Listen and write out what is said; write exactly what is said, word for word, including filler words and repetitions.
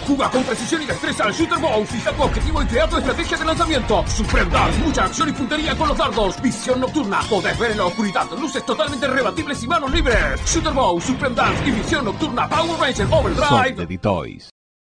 Juga con precisión y destreza al Shooter Bow. Fija tu objetivo y crea tu estrategia de lanzamiento. Supreme Dance, mucha acción y puntería con los dardos. Visión nocturna, podés ver en la oscuridad. Luces totalmente rebatibles y manos libres. Shooter Bow, Supreme Dance y visión nocturna. Power Ranger Overdrive. Son de D-Toys.